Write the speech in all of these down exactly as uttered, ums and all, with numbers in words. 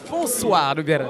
bonsoir Lubera.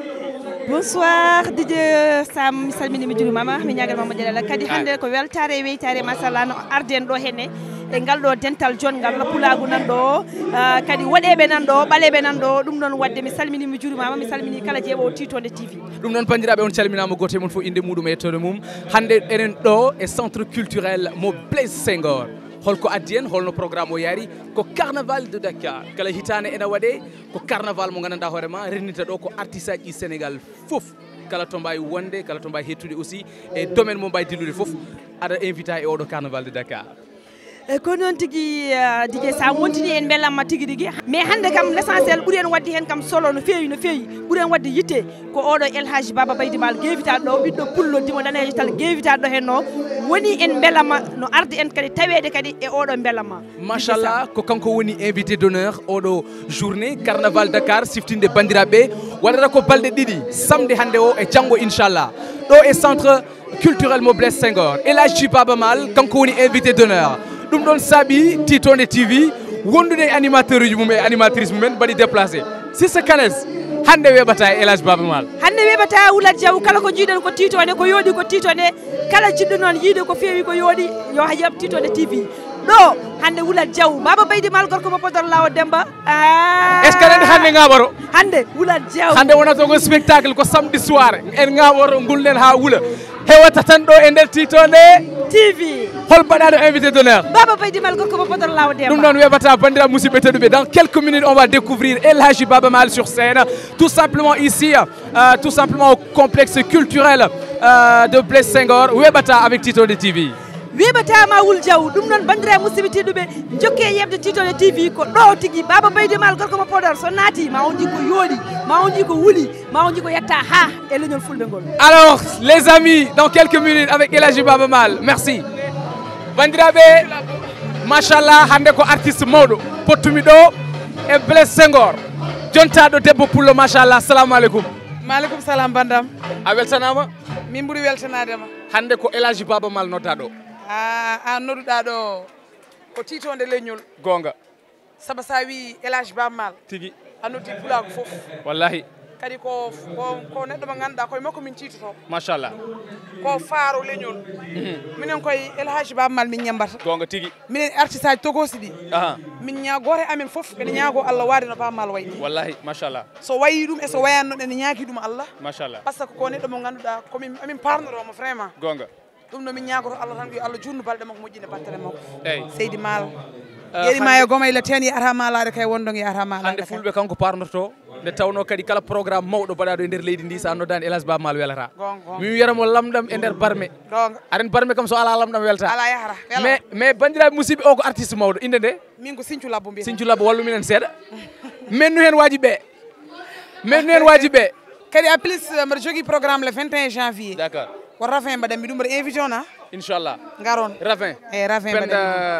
Bonsoir D J Sam salmini mi jurumama mi ñagal mama jalla kadi hande ko weltare weytare masalla no arden do henne e galdo dental jongal pulagu nan do kadi wadebe nan do balebe nan do dum non wadde mi salmini mi jurumama mi salmini kala jeebo Titonde T V dum non bandirabe on calminama gote mon fo inde mudum e tore mum hande enen do e centre culturel Mo Blaise Senghor holko addi en holno programme o yari ko carnaval de Dakar kala hitane ena wade ko carnaval mo gananda hoorema rennita do ko artiste aji Sénégal fof kala to mbawi wonde kala to mbawi hettude aussi e domaine mo mbawi dillude fof ada invita e odo carnaval de Dakar e ko non tigi D J Sam wontini en bellamma tigi digi mais hande kam l'essentiel ɓuuri en waddi hen kam solo no feewi no feewi ɓuuri en wadde yitte ko oɗo El Hadji Baba Baydy Mal guevitaɗo ɗo ɓiɗɗo pullo dimo danejo tal guevitaɗo ɗo hen no woni en bellamma no arde en kadi tawede kadi e oɗo bellamma machallah ko kanko woni invité d'honneur oɗo journée carnaval Dakar siftinde bandiraɓe waɗata ko balɗe ɗiɗi samedi hande o e janggo inchallah ɗo e centre culturel Mo Blaise Senghor El Hadji Baba Mal kanko woni invité d'honneur ɗum ɗon saabi Titonde T V wondude e animateur uji mum e animatrice mumen mbaɗi déplacé Sista Kanes hande weɓata e El Hadji Baba Mal hande weɓata Woulat Diaw kala ko jiiɗen ko Titonde ko yooɗi ko Titonde kala jiɗɗo noon yiide ko feewi ko yooɗi yo yab Titonde T V ɗo hande Woulat Diaw Baba Baydy Mal gorko mo Podor Lawo Demba est ce que aɗa andi hande ngaɓaro hande Woulat Diaw hande wonata ko spectacle ko samedi soir en ngaɓaro gulɗen ha wuula hewata tan ɗo e nder Titonde T V hol baɗaɗo invité d'honneur Baba Baydy Mal gorko mo Podor Lawo Demba ɗum noon weɓata bandiraɓe musidɓe tedduɓe dans quelques minutes on va découvrir El Hadji Baba Mal sur scène tout simplement ici euh, tout simplement au complexe culturel euh, de Blaise Senghor weɓata avec Titonde T V weɓatama Wul Diaw ɗum noon bandiraɓe musidɓe tedduɓe jokke yebde Titonde T V ko ɗo tigui Baba Baydy Mal gorko mo Podor so naati ma on ji ko yooɗi ma on ji ko wuuli ma on ji ko yetta ha e leñol fulɓe ngol alors les amis dans quelques minutes avec El Hadji Baba Mal merci bandiraɓe machallah hande ko artiste mawɗo pottumi ɗo e Blaise Senghor jontaɗo debbo pullo machallah assalamu aleykum maaleykum salam bandam a weltanama min ɓuuri weltanadema hande ko El Hadji Baba Mal nodda ɗo a an nodduɗa ɗo ko Titonde leñol gonga saabu sa wi El Hadji Baba Mal tigui a noddi pulago foof wallahi kadi ko ko neɗɗo mo ganduɗa koye makko min ciitoto machallah ko faaro leñol minen koye El Hadji Baba Mal min ñambata gonga tigui minen artiste aji togosi ɗi aha min ñagore amen foof ene ñaago Allah waade no Baba Mal wayi wallahi machallah so wayi ɗum e so wayanno ene ñaagui ɗum Allah machallah par ce que ko neɗɗo mo ganduɗa komin amin parnoromo vraiment gonga ɗum no min ñagoto Allah tan yo Allah junnu balɗe makko moƴƴine battere makko eyyi Seydi Mal yeɗima e goma ila ten yiyata malade kay wondon yiyata malade hande fulɓe kanko parnoto nde tawno kadi kala programme mawɗo baɗaɗo e nder leydi ndi sa noddani El Hadji Baba Mal welata min wiyatamo lamɗam e nder barme gonga aɗen barme kam so ala lamɗam welta ala yahata mais mais bandiraɓe musidɓe o ko artiste mawɗo inde nde min ko Sinthiou Labbo mbiyata Sinthiou Labbo wallu minen seeɗa mennu hen waji ɓe mennu hen waji ɓe kadi a plus mbaɗa jogui programme le vingt et un janvier d' accord ko Ravin mbaɗanmi ɗum mbaɗa invité on ha inchallah garon Ravin e Ravin penda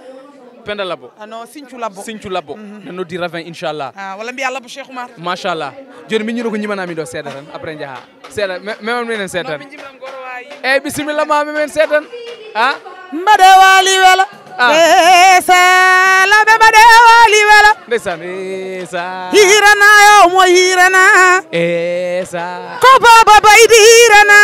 Penda Labbo ano Sinthiou Labbo Sinthiou Labbo ne noddi Ravin inchallah ah walla mbiya Labbo Cheikh Oumar machallah joni min ñino ko ñimanami ɗo seeɗa tan après jaaha seeɗa memon minen seeɗa tan min jimɗam goro wayi eyyi bisimilla ma memen seeɗa tan ha mbaɗe waali wela esala ɓe mbaɗe waali wela ndeysan esa hiranayo mo hirana esa ko Baba Baydy hirana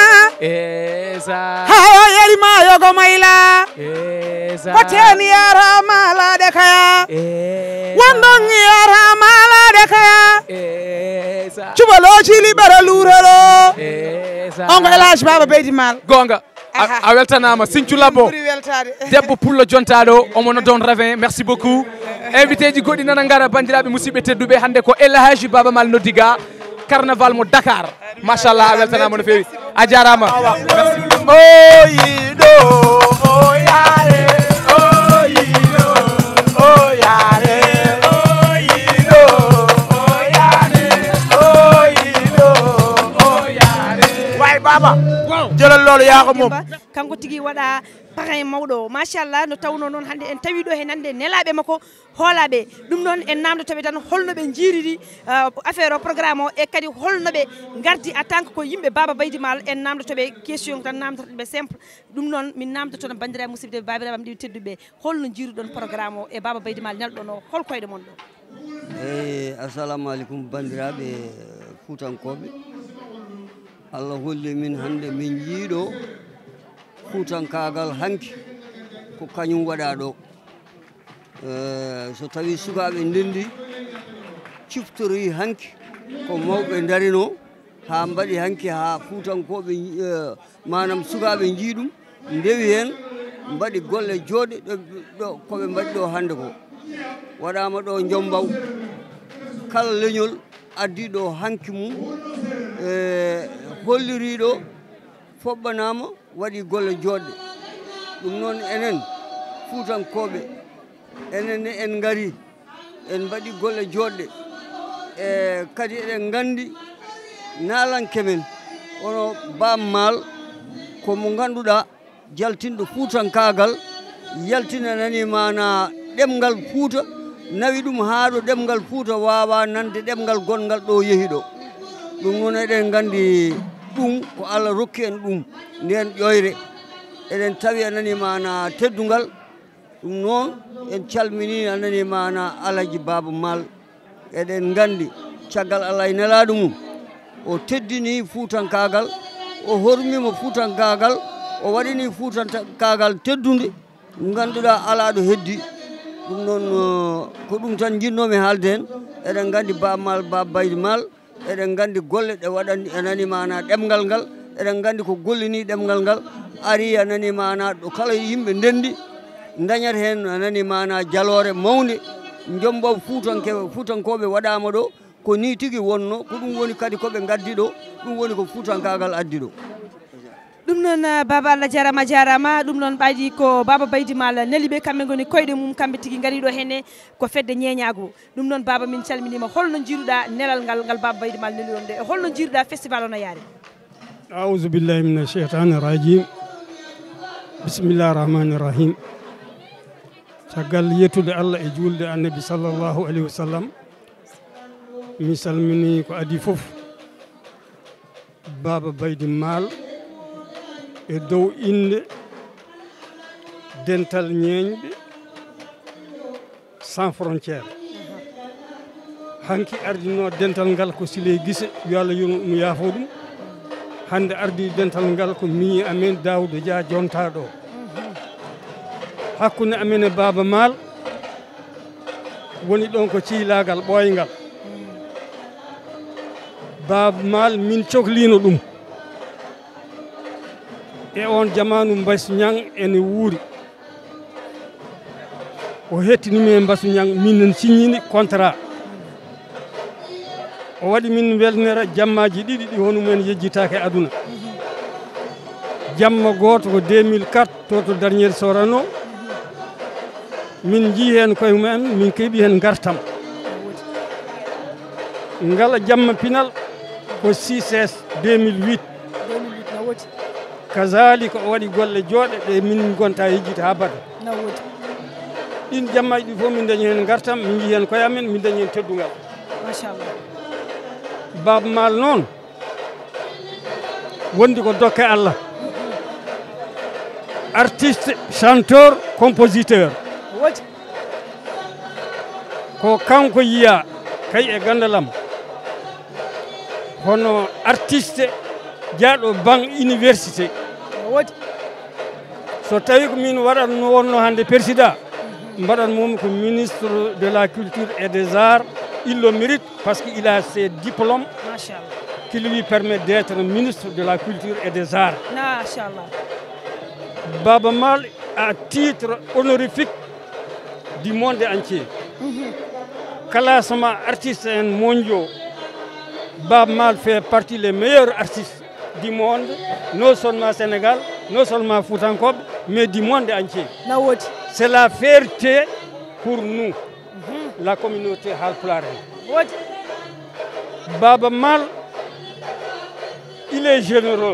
esa hayo yelimayo go mayla esa ko ten yara malade kaya esa wondon yara malade kaya esa cubalo cili bara lurero esa on ko El Hadji Baba Baydy Mal gonga a weltanama Sinthiou Labbo ɓuuri weltade debbo pullo jontaɗo omo noddon Ravin merci beaucoup invité ji goɗɗi nana gara bandiraɓe musidɓe tedduɓe hande ko El Hadji Baba Mal noddiga carnaval mo Dakar machallah a weltanama no fewi a jarama o yiɗo o yaare o yiɗo o yaare o yiɗo o yaare o yiɗo o yaare way Baba jëlal loolu yaa ko moom kanko tigui waɗa parrain mawɗo machallah no tawno noon hande en tawi ɗo he nande nelaɓe makko hoolaɓe ɗum noon en namdotoɓe tan holno ɓe jiiriri affaire o programme o e kadi holno ɓe gardi en tant que ko yimɓe Baba Baydy Mal en namdotoɓe question tan namdotoɓe simple ɗum noon min namdotono bandiraɓe musidɓe babiraɓam ɗi tedduɓe holno jiiruɗon programme o e Baba Baydy Mal nelɗon o holkoyɗe mon ɗo eyi assalamu aleykum bandiraɓe fuutankoɓe Allah holli min hande min jiiɗo fuutankagal hanki ko kañum waɗa ɗo so tawi sukaɓe ndendi ciftori hanki ko mawɓe darino ha mbaɗi hanki ha fuutankoɓe manam sukaɓe jiiɗum ndewi hen mbaɗi golle jooɗe ɗo koɓe mbaɗi ɗo hande ko waɗama ɗo jombaw kala leñol addi ɗo hanki mum e holliriɗo foɓɓanama waɗi golle joɗɗe ɗum noon enen fuutankoɓe enen en ngari en mbaɗi golle joɗɗe e kadi eɗen gandi nalanke men ono bammal ko mo ganduɗa jaltinɗo fuutankagal yaltina nani mana ɗemgal fuuta nawi ɗum haa ɗo ɗemgal fuuta wawa nande ɗemgal gongal ɗo yehi ɗo ɗum noon eɗen gandi ɗum ko Allah rokki en ɗum nden ƴoyre eɗen tawi anani mana teddungal ɗum noon en calmini anani mana Alaji Baba Mal eɗen gandi caggal Allah e nelaɗo mum o teddini fuutankagal o hormima fuutankagal o waɗini fuutankagal teddude ganduɗa ala ɗo heddi ɗum noon ko ɗum tan jinnomi haalde hen eɗen gandi Baba Mal Baba Baydy Mal eɗen gandi golle ɗe waɗani anani mana ɗemgal ngal eɗen gandi ko gollini ɗemgal ngal ari anani mana ɗo kala yimɓe ndendi dañat hen anani mana jalore mawde jombaw fuutankeɓe fuutankoɓe waɗama ɗo ko ni tigui wonno ko ɗum woni kadi koɓe gaddi ɗo ɗum woni ko fuutankagal addi ɗo ɗum noon Baba Allah jarama jarama ɗum noon ɓaydi ko Baba Baydy Mal neliɓe kamɓe goni koyɗe mum kamɓe tigui gariɗo henne ko fedde ñeñago ɗum noon Baba min calminima holno jiiruɗa nelal ngal ngal Baba Baydy Mal neliɗon nde e holno jiiruɗa festival o no yaari أعوذ بالله من الشيطان الرجيم بسم الله الرحمن الرحيم caggal yettude Allah e julde annabi sallallahu alayhi wa sallam mi salmini ko adi fof Baba Baydy Mal e dow inde dental ñeeñɓe sans frontiére hanki ardino dental ngal ko Sile Guisse yo Allah yo ɗum yaafo ɗum hande ardi dental ngal ko mi amen Daouda Dia jontaɗo hakkunde amen e Baba Mal woni ɗon ko ciilagal ɓoyngal Baba Mal min cohlino ɗum e on jamanu Mbasu Ñang ene wuuri o hettinimi e Mbasu Ñang min signini contrat o waɗi min welnera jammaji ɗiɗi ɗi honumen yejjitake aduna jamma goto ko deux mille quatre to to Dernier Sorano min jii hen koye mumen min keeɓi hen gartam ngala jamma pinal ko six s deux mille huit kazalika o waɗi golle jooɗe ɗe min gonta yejjita ha bada ɗin jammaji ɗi fof min dañi hen gartam min jii hen koye amen min dañi hen teddugal machallah Baba Mal noon wondi ko dokke Allah artiste chanteur compositeur ko kanko yiya kay e gandalam hono artiste jaaɗo bang université so tawi ko min waɗatno wonno hande président mbaɗat mom ko ministre de la culture et des arts il le mérite parce qu'il a ses diplômes qui lui permettent d'être ministre de la culture et des arts. Baba Mal a titre honorifique du monde entier. Classement artistes mondiaux, Baba Mal fait partie des meilleurs artistes du monde, non seulement Sénégal, non seulement Foutankob, mais du monde entier. C'est la fierté pour nous. La communauté Haalpulaar. Baba Mal, il est généreux.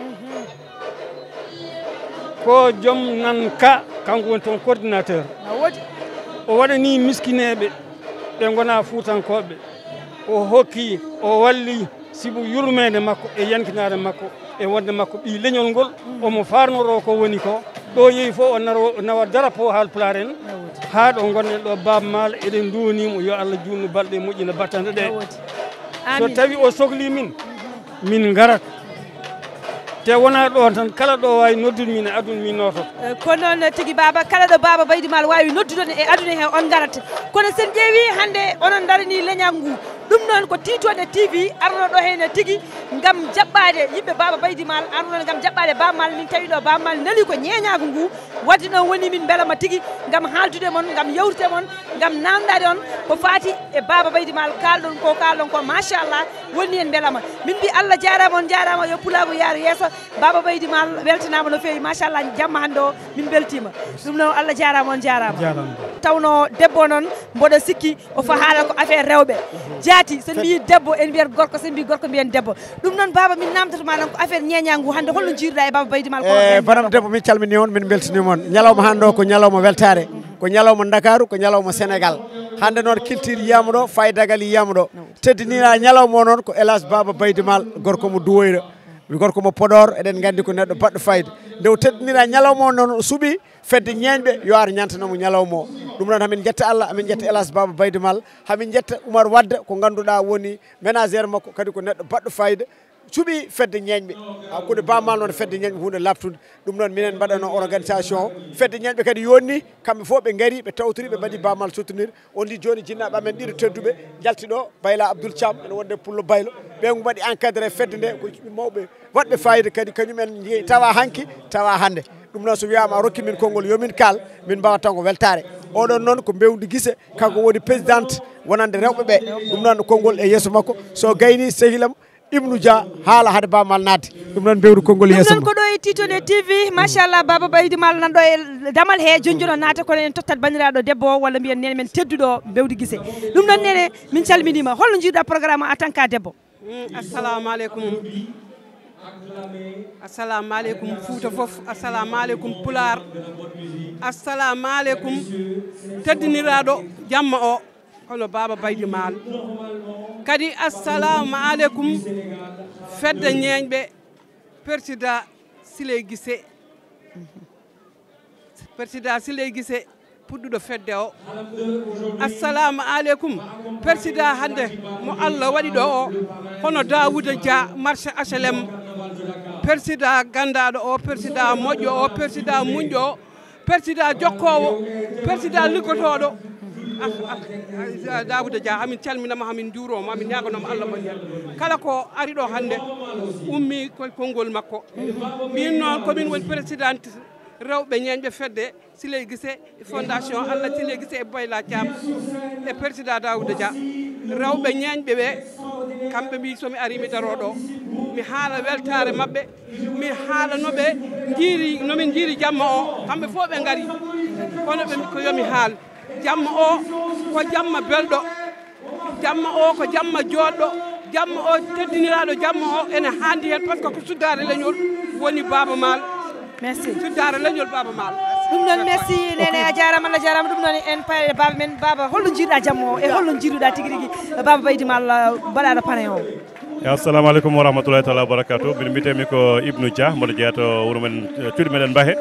Ko jom nan ka kanko woni ton coordinateur. O waɗani miskineɓe ɓe gona Fuutankoɓe. O hokki, o walli sibu yurmede makko e yankinare makko e wonde makko ɓi leñol ngol omo farnoro ko woni ko ɗo yeehi fof o naro nawa darapo haalpulaar en haa ɗo gonɗen ɗo Baba Maal eɗen duwonimo yo Allah junnu balɗe moƴƴina battande ɗe so tawi o sohli min min garat te wona ɗo tan kala ɗo wawi noddude min e aduna min noto ko noon tigui Baba kala ɗo Baba Baydy Mal wawi noddude e aduna he on garat kono sen ƴeewi hande onon darini leñal ngu ɗum noon ko titode T V arno ɗo hene tigui gam jaɓɓade yimɓe Baba Baydy Mal arno gam jaɓɓade Baba Mal min tawi ɗo Baba Mal naali ko ñeñago ngu wadde noon woni min beelama tigui gam haldude mon gam yewtude mon gam namdade on ko fati e Baba Baydy Mal kalɗon ko kalɗon ko machallah woni hen beelama min mbi Allah jarama on jarama yo pulago yaaro yesso Baba Baydy Mal weltanama no fewi machallah jamma hande o min beltima ɗum noon Allah jarama on jarama tawno debbo noon mboɗo sikki o fa haala ko affaire rewɓe jaati sen mbi debbo en mbiyat gorko sen mbi gorko mbiyen debbo ɗum noon Baba min namdotoma noon ko affaire ñeñagu hande holno jiiruɗa e Baba Baydy Mal e banam debbo min calmini on min beltanima on ñalawma hande o ko ñalawma weltare ko ñalawma Dakaru ko ñalawma Sénégal hande noon culture yiyama ɗo faydagal yiyama ɗo teddinira ñalawma o noon ko hélas Baba Baydy Mal gorko mo Duwoyra gorko mo Podor eɗen gandi ko neɗɗo baɗɗo fayida nde o teddinira ñalawma o noon o suuɓi fedde ñeñɓe yo ar ñantanomo ñalawma o ɗum noon hamin jetta Allah hamin jetta hélas Baba Baydy Mal hamin jetta Oumar Wadde ko ganduɗa woni ménagére makko kadi ko neɗɗo baɗɗo fayida cuuɓi fedde ñeñɓe hakkude Baba Mal noon fedde ñeñɓe hunde labtude ɗum noon minen mbaɗano organisation o fedde ñeñɓe kadi yonni kamɓe fof ɓe gaari ɓe tawtori ɓe mbaɗi Baba Mal soutenir on ndi joni jinnaɓe amen ɗiɗo tedduɓe jalti ɗo Bayla Abdoul Thiam ene wonde Pullo Baylo ɓe mbaɗi encadré fedde nde ko mawɓe waɗɓe fayida kadi kañumen jeeyi tawa hanki tawa hande ɗum noon so wiyama a rokki min konngol yomin kaal min mbawa tan ko weltare oɗon noon ko mbewdi guise kanko woni présidente wonande rewɓe ɓe ɗum noon konngol e yeeso makko so gayni sehilam Ibnou Dia haala hade Baba Mal nadde ɗum noon mbewdu konngol yeeso ɗum noon ko ɗo e Titone T V machallah Baba Baydy Mal nanɗo e damal he jonjono naata kono en tottat bandiraɗo debbo o walla mbiyen nene men tedduɗo mbewdi guise ɗum noon nene min calminima holno jiiɗa programme en tant que debbo assalamu aleykum assalamu aleykum Fouta foof assalamu aleykum Pular assalamu aleykum teddiniraɗo jamma o hono Baba Baydy Mal kadi assalamu aleykum fedde ñeñɓe président Siley Guissé président Siley Guissé puɗɗuɗo fedde o assalamu aleykum président hande mo Allah waɗi ɗo o hono Daouda Dia marché H L M président gandaɗo o président moƴƴo o président muñƴo o président jokkowo président liggotoɗo Daouda Dia amin calminama hamin juuroma amin ñaganoma Allah moƴƴere kala ko ari ɗo hande ummi koye konngol makko min noon komin woni présidente rewɓe ñeñɓe fedde Siley Guissé fondation Allah Siley Guissé e Bayla Thiam e président Daouda Dia rewɓe ñeñɓe ɓe kamɓe mbi somi ari mi daro ɗo mi haala weltare mabɓe mi haala noɓe jiiri nomin jiiri jamma o kamɓe fof ɓe gari kono ɓe ko yomi haal jamma o ko jamma belɗo jamma o ko jamma joɗɗo jamma o teddiniraɗo jamma o ene handi hen par ce que ko suddare leñol woni Baba Mal merci suddare leñol Baba Mal ɗum noon merci nene a jarama Allah jarama ɗum noon en pare Baba men Baba holno jiiruɗa jamma o e holno jiiruɗa tigui rigui Baba Baydy Mal mbaɗaɗo pané o assalamu aleykum wa rahmatullahi taala wa barakatuh min mbitemi ko Ibnou Dia mboɗo jeeyato wuuro men cuuɗi meɗen Mbahe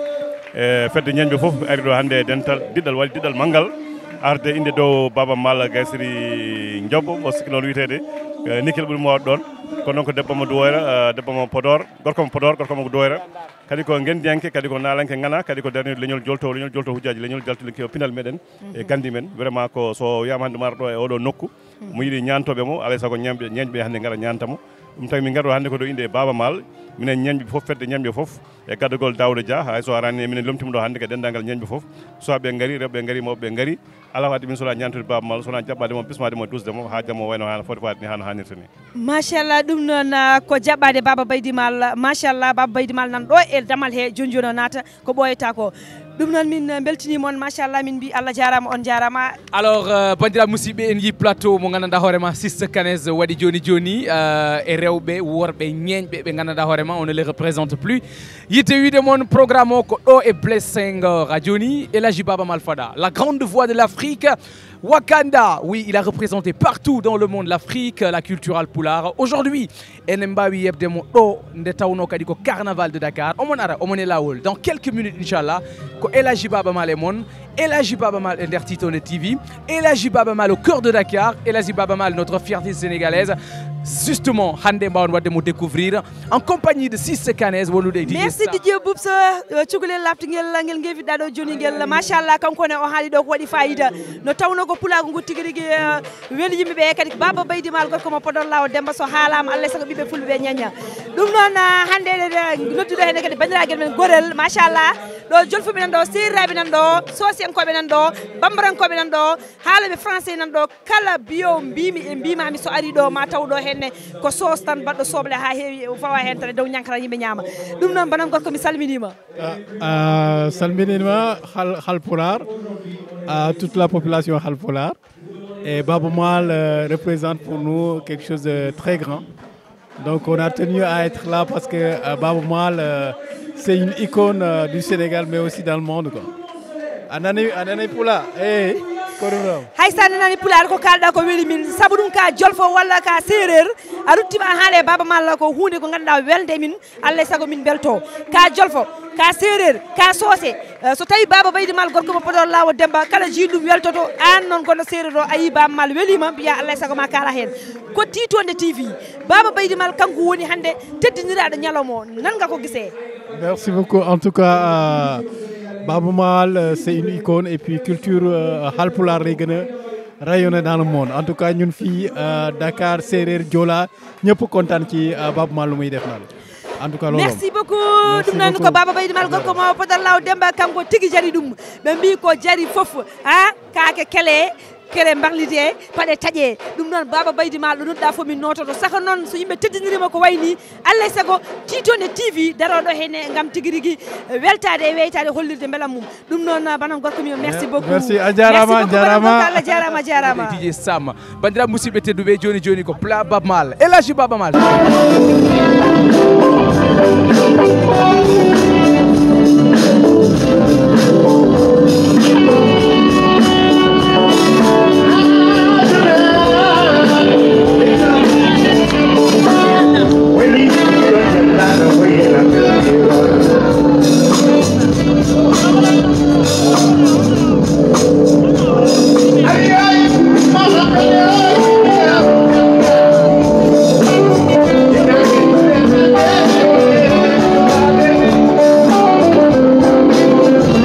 e fedde ñañɓe foof ari ɗo hannde dental diɗɗal waɗi diɗɗal manggal arde inde dow Baba Mal Gaysiri Diobbo o sikki noon wiyetede Nikel ɓuuri mo waɗ ɗon kono noon ko debbo mo Duwoyra debbo mo Podor gorko mo Podor gorko mo Duwoyra kadi ko gendiyanke kadi ko nalanke ngana kadi ko darnide leñol jolto leñol jolto hujjaji leñol jaltuɗe o pinal meɗen e gandi men vraiment ko so wiyama hannde mara ɗo e oɗo nokku mo yiiɗi ñantoɓe mo alay saago ñamɓe ñeñɓe hannde gara ñantamo ɗum tawi min gaɗo hannde ko ɗo inde Baba Mal minen ñeñɓe fof fedde ñeñɓe fof e gaddagol Daouda Dia hay so arani minen lomtimo ɗo hannde ko dendagal ñeñɓe fof soit ɓe gari rewɓe gari mawɓe gari ala wadde min sona ñantude Baba Mal sona jaɓɓade mo pismade mo dusde mo ha jammo wayno hano foti fade ni hano hannirta ni machallah ɗum noon ko jaɓɓade Baba Baydy Mal machallah Baba Baydy Mal nan ɗo e damal he joni joni o naata ko ɓoyata ko ɗum noon min beltinimon machallah min mbi Allah jarama on jarama alors bandiraɓe musidɓe en yi plateau mo gandanɗa hoorema Sista Kanes waɗi joni joni e rewɓe worɓe ñeñɓe ɓe gandanɗa hoorema on ne les représente plus yitte wiide moon programme o ko ɗo e Blaise Senghor ha joni Elhaji Baba Mal Fada la grande voix de l'Afrique Wakanda, oui, il a représenté partout dans le monde l'Afrique, la culture alpulaar. Aujourd'hui, Enembawi Yebdemo Do Ndetauno Kadiko Carnaval de Dakar. Omonara, Omone Laoul. Dans quelques minutes, Inch'Allah, ko Elaji Baba Mal Emon, Elaji Baba Mal Ndertitone T V, Elaji Baba Mal au cœur de Dakar, Elaji Baba Mal, notre fierté sénégalaise. Justement, Hande Mbaon va nous découvrir en compagnie de Cissé Canès. Merci Didier Boubs. Tchugule laptingel ngel ngevi dado joni ngel machallah kanko ne o haali do ko wadi faida no tawno ko pulago ngo tigirigi weli yimbe be kadi baba baydi mal gorko mo podon lawo demba so haalama Allah sago bibe fulbe nyanya dum non hande noddudo hen kadi bandiragel men gorel machallah do jolfu men do sirrabe nan do sosien ko be nan do bambaran ko be nan do haalabe français nan do kala bio mbimi e mbima mi so ari do ma tawdo henne ko sos tan baddo soble ha heewi fawa hen tan dow nyankara yimbe nyama dum non banam gorko mi salminima euh salminima hal halpular à toute la population halpular et Baba Mal euh, représente pour nous quelque chose de très grand. Donc on a tenu à être là parce que euh, Baba Mal euh, c'est une icône euh, du Sénégal mais aussi dans le monde quoi. Anani anani pula eh hay sa nani pular ko kalda ko weli min sabu dum ka jolfo walla ka serer a ruttima haale Baba Mal ko hunde ko ganda welde min Allah sago min belto ka jolfo ka serer ka sosé so tawi Baba Baydi Mal gorko mo podor lawo demba kala jidum weltoto an non ko no serer do ayi Baba Mal welima biya Allah sago ma kala hen ko Titonde T V Baba Baydi Mal kanko woni hande teddiniraado nyalomo nan nga ko gisé. Merci beaucoup en tout cas euh, Baba Mal c'est une icône et puis culture euh, halpulaar lay gën a rayonner dans le monde en tout cas ñun fii euh, Dakar Séeréer Joola ñëpp kontaan ci euh, Baba Mal lu muy def naan en tout cas loolu merci beaucoup dum nan ko Baba Baydi Mal gorko mo podal law demba kanko tigi jari dum be mbi ko jari fof ha kaake kele kere mbarlite pade taƴe ɗum noon Baba Baydi Mal ɗo nodɗa fof min nototo saka noon so yimɓe teddinirima ko wayni Allah sago Titonde T V daroɗo hen gam tigui rigui weltade e weytade hollirde beelam mum ɗum noon banan gorko mi merci beaucoup merci a jarama jarama Allah jarama jarama D J Sam bandiraɓe musidɓe tedduɓe joni joni ko pla Baba Mal Elaji Baba Mal Yeah.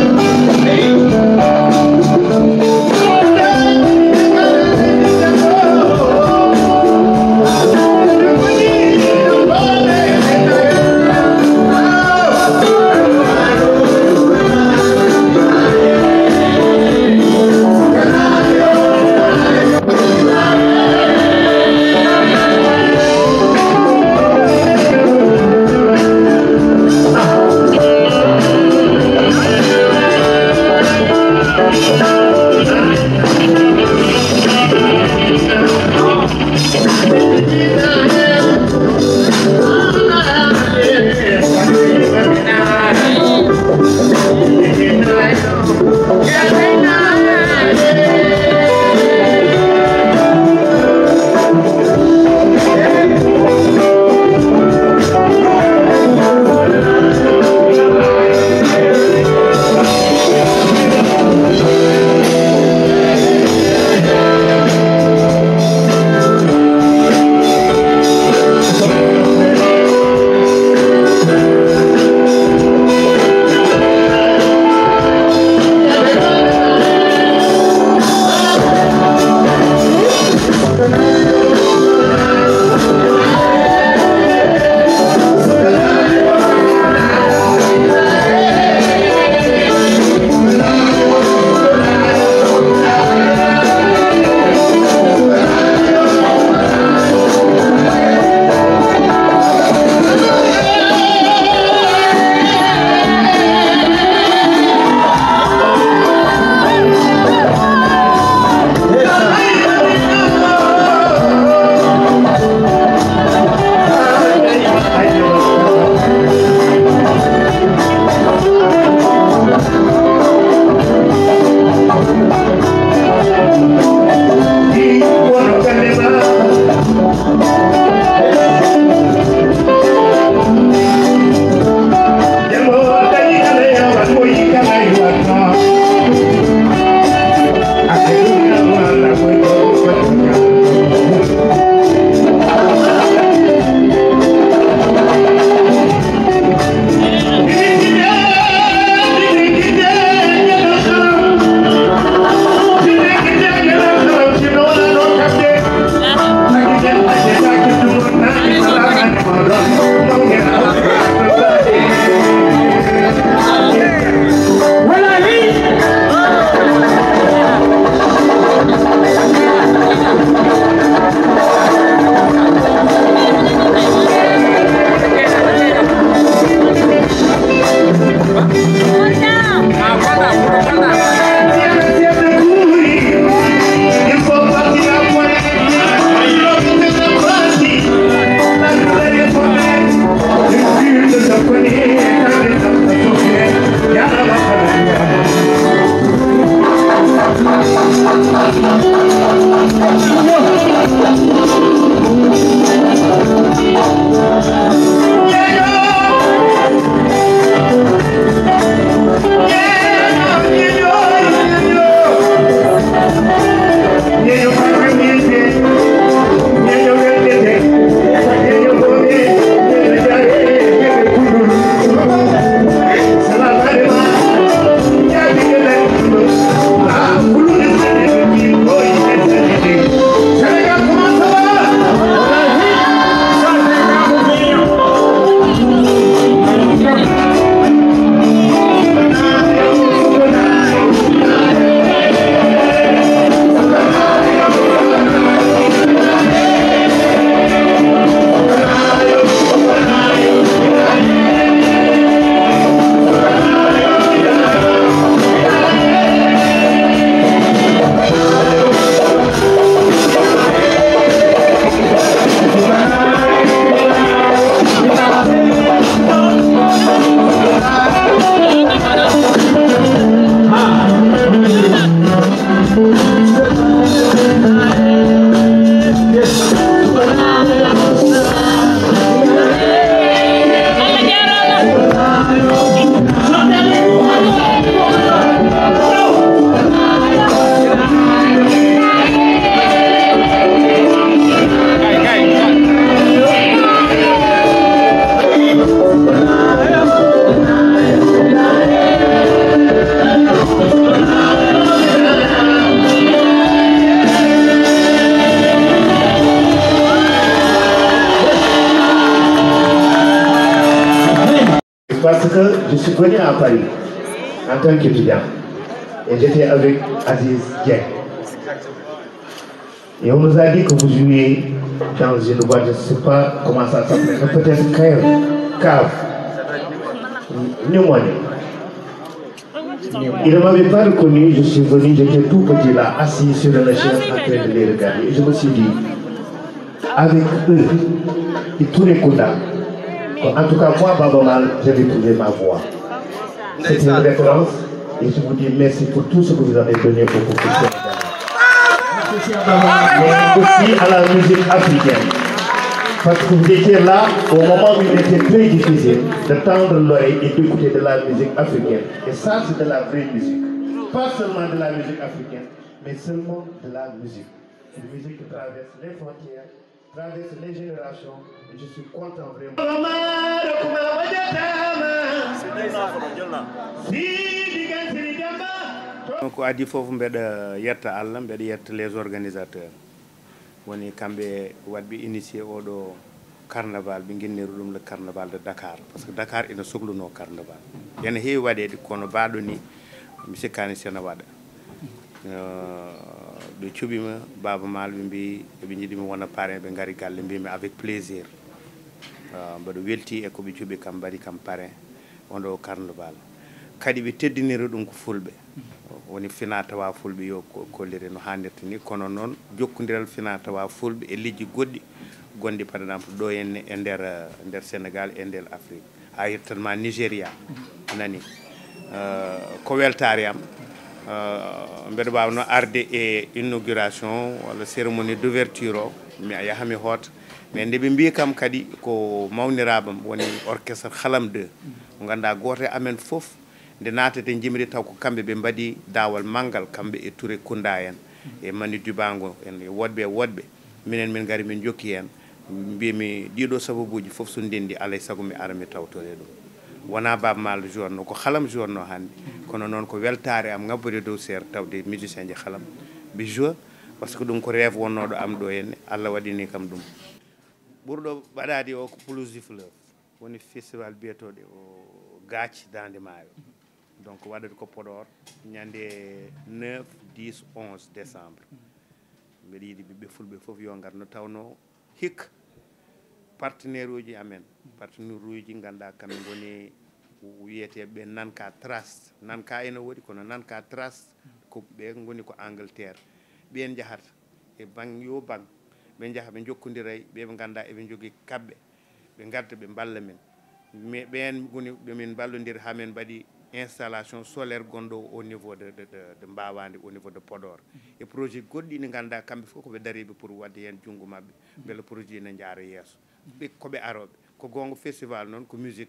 que je suis venu à Paris en tant qu'étudiant et j'étais avec Aziz Dieng. Et on nous a dit que vous jouiez dans une boîte, je ne sais pas comment ça s'appelle, peut-être Cave, Cave, Pneumonie. Il ne m'avait pas reconnu, je suis venu, j'étais tout petit là, assis sur le chaise en train de les regarder. Et je me suis dit, avec eux, et tous les Kounda, en tout cas moi, Baba Mal, j'avais trouvé ma voix. C'est une référence et je vous dis merci pour tout ce que vous avez donné au peuple sénégalais. Mais aussi à la musique africaine. Parce que vous étiez là au moment où il était très difficile de tendre l'oreille et d'écouter de la musique africaine. Et ça, c'est de la vraie musique. Pas seulement de la musique africaine, mais seulement de la musique. Une musique qui traverse les frontières, traverse les générations. Et je suis content vraiment. Donc adi fofu mbeɗa yetta Allah mbeɗa yetta les organisateurs woni kamɓe wadɓe initié oɗo carnaval ɓe guinniru ɗum le carnaval de Dakar par ce que Dakar ene sohluno carnaval ene heewi waɗede kono mbaɗo ni mi sikkani sene waɗa ɓe cuɓima Baba Mal ɓe mbi eɓe jiiɗimi wona parrain ɓe gaari galle mbimi avec plaisir mbaɗo welti e koɓe cuuɓi kam mbaɗi kam parrain oɗo carnaval kadi ɓe teddiniri ɗum ko fulɓe woni fina tawa fulɓe yo kollire no hannirta ni kono noon jokkodiral fina tawa fulɓe e liƴƴi goɗɗi gonɗi par exemple ɗo henne e nder nder Sénégal e nder Afrique ha yettanma Nigéria nani ko weltare am mbeɗa wawno arde e inauguration walla cérémonie d' ouverture o mi yahami hoota mais nde ɓe mbi kam kadi ko mawnirabam woni orchestre halam deux mo ganduɗa goto e amen foof nde natete jimri taw ko kamɓe ɓe mbaɗi dawal manggal kamɓe e Touré Kounda en e Mani Dubango en e woɗɓe e woɗɓe minen min gari min jokki hen mbimi ɗiɗo sababuji foof so ndendi alay saago mi ara mi tawtore ɗum wona Baba Mal journo ko halam journo hande kono noon ko weltare am ngabbode dow sere tawde musicien ji halam ɓe joue par ce que ɗum ko rêve wonnoɗo am ɗo henne Allah waɗini kam ɗum ɓurɗo waɗade o ko Pelouse du Fleuve woni festival biyetoɗe o Gatthi Dande Maayo donc waɗata ko Podor ñande neuf dix onze décembre mbeɗa yiiɗi ɓiɓɓe fulɓe fof yo ngar no tawno hikka partenaire uji amen partenaire uji ganduɗa kamɓe goni wiyeteɓe Nanka Trust Nanka ene woɗi kono Nanka Trust ko ɓe goni ko Angleterre ɓen jahata e bang yo bang ɓe jaaha ɓe jokkodiray ɓeɓe ganduɗa eɓe jogui kabɓe ɓe garda ɓe balla men mais ɓen goni ɓemin ballodira ha men mbaɗi installation solaire gonɗo au niveau de de de Mbawande au niveau de Podor e projet goɗɗi ɗi ganduɗa kamɓe fof koɓe dariɓe pour wadde hen junggo mabɓe beele projet ne jaara yeeso ɓe koɓe aroɓe ko gonga festival noon ko musique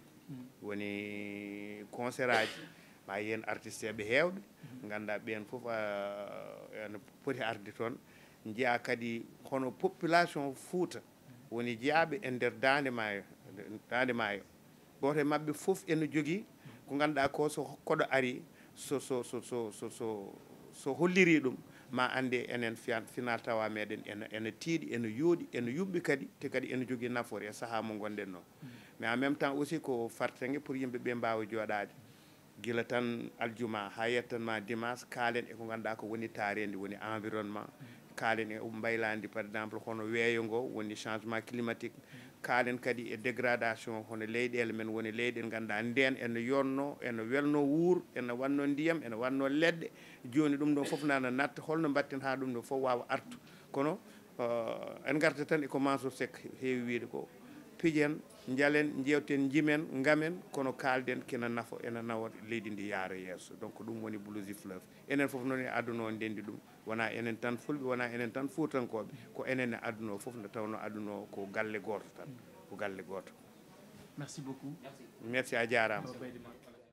woni concert aji ma yen artiste eɓe hewɓe ganduɗa ɓen foof ene poti arde toon jeeya kadi hono population Fouta woni jeeyaɓe e nder Dande Maayo Dande Maayo goto e mabɓe foof ene jogui ko ganduɗa ko so koɗo ari so so so so so so so holliri ɗum ma ande enen final tawa meɗen ene ene tiiɗi ene yooɗi ene yuɓɓi kadi te kadi ene jogui nafoore e saaha mo gonɗen noon mais en même temps aussi ko fartangue pour yimɓeɓe mbawa joɗade guila tan aljuma ha yettanma dimanche kaalen eko ganduɗa ko woni tarendi woni environnement kaalen e mbaylandi par exemple hono weeyo ngo woni changement climatique kaalen kadi e dégradation hono leyɗele men woni leyɗele ganduɗa nden ene yonno ene welno wuur ene wanno ndiyam ene wanno leɗɗe joni ɗum ɗo foof nana natta holno mbatten ha ɗum ɗo foof wawa artu kono en garta tan eko Mansour Seck heewi wiide ko piiƴen jaalen jewten jimen ngamen kono kalden kena nafa ene nawa leydi ndi yaara yeeso donc ɗum woni Pelouse du Fleuve enen foof noon e aduna o ndendi ɗum wona enen tan fulɓe wona enen tan fuutankoɓe ko enen e aduna o foof nde tawno aduna o ko galle goto tan ko galle goto merci beaucoup merci a jarama